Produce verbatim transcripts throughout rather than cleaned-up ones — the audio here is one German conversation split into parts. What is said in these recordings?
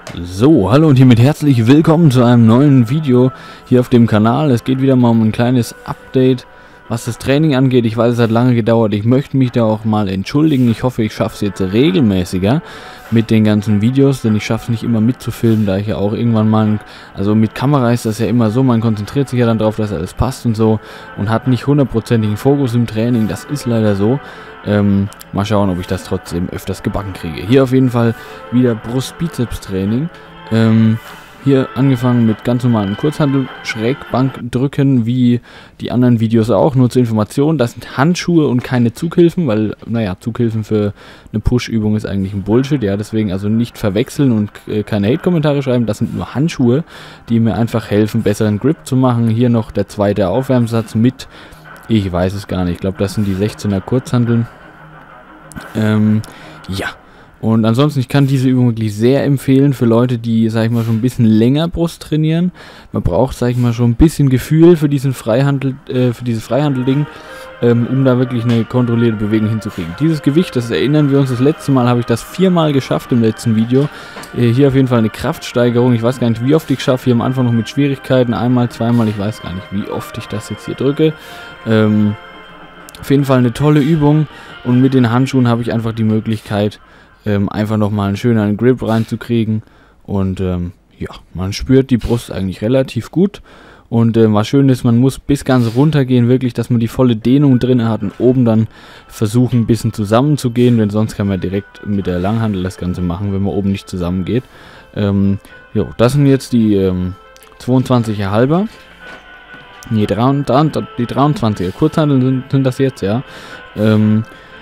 So, hallo und hiermit herzlich willkommen zu einem neuen Video hier auf dem Kanal. Es geht wieder mal um ein kleines Update, was das Training angeht. Ich weiß, es hat lange gedauert. Ich möchte mich da auch mal entschuldigen. Ich hoffe, ich schaffe es jetzt regelmäßiger mit den ganzen Videos, denn ich schaffe es nicht immer mitzufilmen, da ich ja auch irgendwann mal, also mit Kamera ist das ja immer so, man konzentriert sich ja dann darauf, dass alles passt und so und hat nicht hundertprozentigen Fokus im Training. Das ist leider so. Ähm, mal schauen, ob ich das trotzdem öfters gebacken kriege. Hier auf jeden Fall wieder Brust-Bizeps-Training. Ähm, hier angefangen mit ganz normalen Kurzhantel, Schrägbank drücken, wie die anderen Videos auch, nur zur Information. Das sind Handschuhe und keine Zughilfen, weil, naja, Zughilfen für eine Push-Übung ist eigentlich ein Bullshit, ja, deswegen also nicht verwechseln und äh, keine Hate-Kommentare schreiben. Das sind nur Handschuhe, die mir einfach helfen, besseren Grip zu machen. Hier noch der zweite Aufwärmsatz mit, ich weiß es gar nicht, ich glaube, das sind die sechzehner Kurzhanteln. Ähm, ja. Und ansonsten, ich kann diese Übung wirklich sehr empfehlen für Leute, die, sag ich mal, schon ein bisschen länger Brust trainieren. Man braucht, sag ich mal, schon ein bisschen Gefühl für diesen Freihandel, äh, für dieses Freihandelding, ähm, um da wirklich eine kontrollierte Bewegung hinzukriegen. Dieses Gewicht, das erinnern wir uns, das letzte Mal habe ich das viermal geschafft im letzten Video. Äh, hier auf jeden Fall eine Kraftsteigerung. Ich weiß gar nicht, wie oft ich schaffe. Hier am Anfang noch mit Schwierigkeiten. Einmal, zweimal, ich weiß gar nicht, wie oft ich das jetzt hier drücke. Ähm, auf jeden Fall eine tolle Übung. Und mit den Handschuhen habe ich einfach die Möglichkeit, ähm, einfach nochmal einen schöneren Grip reinzukriegen. Und ähm, ja, man spürt die Brust eigentlich relativ gut. Und äh, was schön ist, man muss bis ganz runter gehen, wirklich, dass man die volle Dehnung drin hat und oben dann versuchen, ein bisschen zusammenzugehen, denn sonst kann man direkt mit der Langhantel das Ganze machen, wenn man oben nicht zusammengeht. Ähm, jo, das sind jetzt die ähm, zweiundzwanziger halber. Nee, die dreiundzwanziger Kurzhanteln sind, sind das jetzt, ja. Ähm,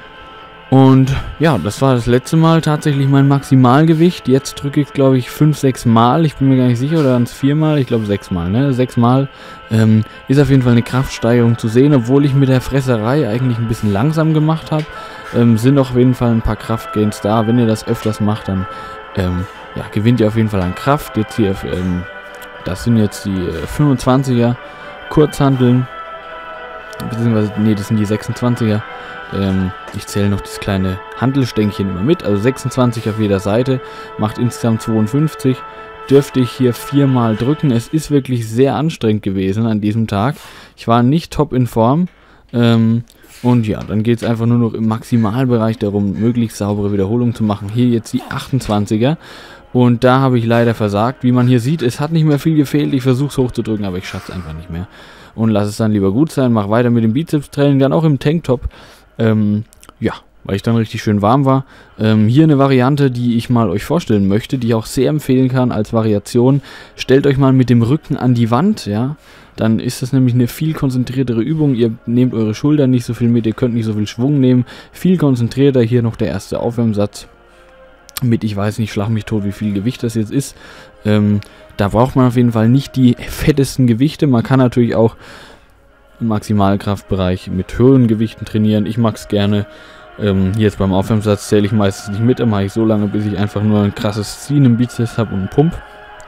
und ja, das war das letzte Mal tatsächlich mein Maximalgewicht. Jetzt drücke ich, glaube ich, fünf, sechs Mal. Ich bin mir gar nicht sicher, oder waren es vier Mal? Ich glaube sechs Mal, ne? sechs Mal. Ähm, ist auf jeden Fall eine Kraftsteigerung zu sehen, obwohl ich mit der Fresserei eigentlich ein bisschen langsam gemacht habe. Ähm, sind auf jeden Fall ein paar Kraftgains da. Wenn ihr das öfters macht, dann ähm, ja, gewinnt ihr auf jeden Fall an Kraft. Jetzt hier, ähm, das sind jetzt die äh, fünfundzwanziger Kurzhanteln. Beziehungsweise, nee, das sind die sechsundzwanziger. Ähm, ich zähle noch das kleine Hantelstänkchen immer mit, also sechsundzwanzig auf jeder Seite, macht insgesamt zweiundfünfzig. Dürfte ich hier viermal drücken. Es ist wirklich sehr anstrengend gewesen an diesem Tag. Ich war nicht top in Form. Ähm, und ja, dann geht es einfach nur noch im Maximalbereich darum, möglichst saubere Wiederholungen zu machen. Hier jetzt die achtundzwanziger. Und da habe ich leider versagt. Wie man hier sieht, es hat nicht mehr viel gefehlt. Ich versuche es hochzudrücken, aber ich schaffe es einfach nicht mehr. Und lasse es dann lieber gut sein. Mache weiter mit dem Bizeps-Training, dann auch im Tanktop. Ähm, ja, weil ich dann richtig schön warm war. Ähm, hier eine Variante, die ich mal euch vorstellen möchte, die ich auch sehr empfehlen kann als Variation. Stellt euch mal mit dem Rücken an die Wand, ja. Dann ist das nämlich eine viel konzentriertere Übung. Ihr nehmt eure Schultern nicht so viel mit, ihr könnt nicht so viel Schwung nehmen. Viel konzentrierter. Hier noch der erste Aufwärmsatz. Mit, ich weiß nicht, schlag mich tot, wie viel Gewicht das jetzt ist. Ähm, da braucht man auf jeden Fall nicht die fettesten Gewichte. Man kann natürlich auch im Maximalkraftbereich mit höheren Gewichten trainieren. Ich mag es gerne. Ähm, hier jetzt beim Aufwärmsatz zähle ich meistens nicht mit. Dann mache ich so lange, bis ich einfach nur ein krasses Ziehen im Bizeps habe und einen Pump.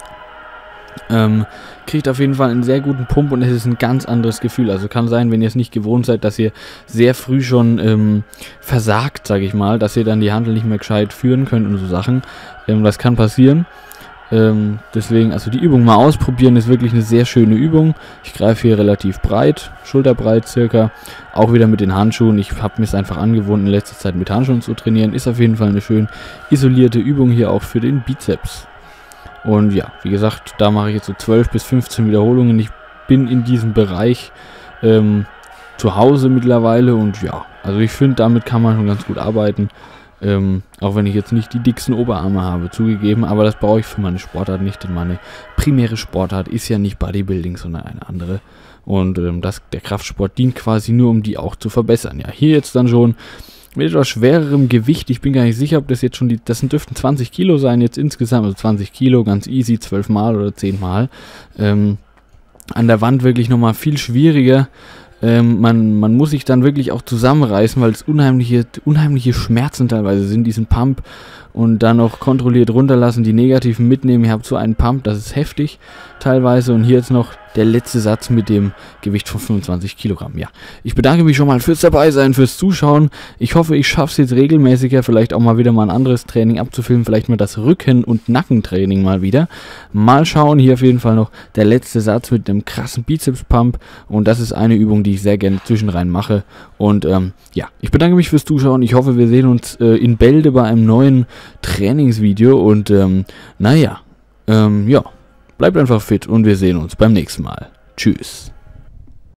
Ähm, kriegt auf jeden Fall einen sehr guten Pump und es ist ein ganz anderes Gefühl. Also kann sein, wenn ihr es nicht gewohnt seid, dass ihr sehr früh schon ähm, versagt, sage ich mal, dass ihr dann die Handel nicht mehr gescheit führen könnt und so Sachen. Ähm, das kann passieren. Ähm, deswegen, also die Übung mal ausprobieren, ist wirklich eine sehr schöne Übung. Ich greife hier relativ breit, schulterbreit circa, auch wieder mit den Handschuhen. Ich habe mir es einfach angewohnt, in letzter Zeit mit Handschuhen zu trainieren. Ist auf jeden Fall eine schön isolierte Übung hier auch für den Bizeps. Und ja, wie gesagt, da mache ich jetzt so zwölf bis fünfzehn Wiederholungen. Ich bin in diesem Bereich ähm, zu Hause mittlerweile und ja, also ich finde, damit kann man schon ganz gut arbeiten. Ähm, auch wenn ich jetzt nicht die dicksten Oberarme habe, zugegeben, aber das brauche ich für meine Sportart nicht, denn meine primäre Sportart ist ja nicht Bodybuilding, sondern eine andere. Und ähm, das, der Kraftsport dient quasi nur, um die auch zu verbessern. Ja, hier jetzt dann schon mit etwas schwererem Gewicht, ich bin gar nicht sicher, ob das jetzt schon die, das dürften zwanzig Kilo sein jetzt insgesamt, also zwanzig Kilo, ganz easy, zwölf Mal oder zehn Mal. Ähm, an der Wand wirklich nochmal viel schwieriger. Ähm, man, man muss sich dann wirklich auch zusammenreißen, weil es unheimliche, unheimliche Schmerzen teilweise sind, diesen Pump. und dann noch kontrolliert runterlassen, die negativen mitnehmen. Ihr habt so einen Pump, das ist heftig teilweise. Und hier jetzt noch der letzte Satz mit dem Gewicht von fünfundzwanzig Kilogramm. Ja, ich bedanke mich schon mal fürs Dabeisein, fürs Zuschauen. Ich hoffe, ich schaffe es jetzt regelmäßiger, vielleicht auch mal wieder mal ein anderes Training abzufilmen, vielleicht mal das Rücken- und Nackentraining mal wieder. Mal schauen, hier auf jeden Fall noch der letzte Satz mit einem krassen Bizeps-Pump, und das ist eine Übung, die ich sehr gerne zwischenrein mache. Und ähm, ja, ich bedanke mich fürs Zuschauen. Ich hoffe, wir sehen uns äh, in Bälde bei einem neuen Trainingsvideo, und ähm, naja, ähm, ja. Bleibt einfach fit und wir sehen uns beim nächsten Mal. Tschüss.